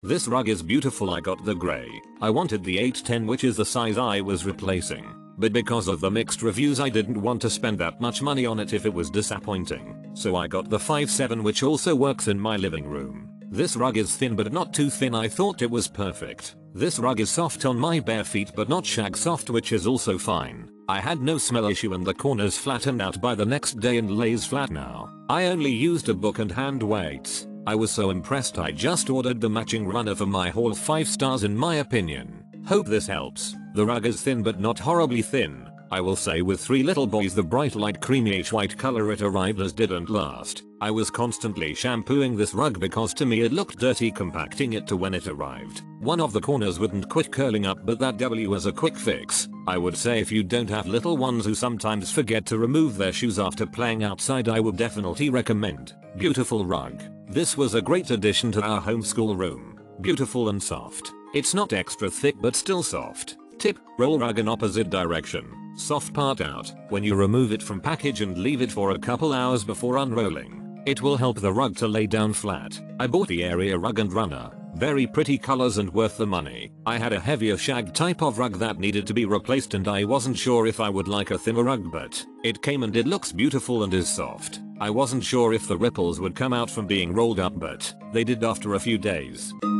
This rug is beautiful. I got the grey. I wanted the 810, which is the size I was replacing. But because of the mixed reviews I didn't want to spend that much money on it if it was disappointing. So I got the 5'7", which also works in my living room. This rug is thin but not too thin. I thought it was perfect. This rug is soft on my bare feet but not shag soft, which is also fine. I had no smell issue and the corners flattened out by the next day and lays flat now. I only used a book and hand weights. I was so impressed I just ordered the matching runner for my haul. 5 stars in my opinion. Hope this helps. The rug is thin but not horribly thin. I will say with 3 little boys the bright light creamy-ish white color it arrived as didn't last. I was constantly shampooing this rug because to me it looked dirty compacting it to when it arrived. One of the corners wouldn't quit curling up, but that was a quick fix. I would say if you don't have little ones who sometimes forget to remove their shoes after playing outside, I would definitely recommend. Beautiful rug. This was a great addition to our homeschool room. Beautiful and soft. It's not extra thick but still soft. Tip: roll rug in opposite direction. Soft part out when you remove it from package and leave it for a couple hours before unrolling. It will help the rug to lay down flat. I bought the area rug and runner. Very pretty colors and worth the money. I had a heavier shag type of rug that needed to be replaced and I wasn't sure if I would like a thinner rug, but it came and it looks beautiful and is soft. I wasn't sure if the ripples would come out from being rolled up, but they did after a few days.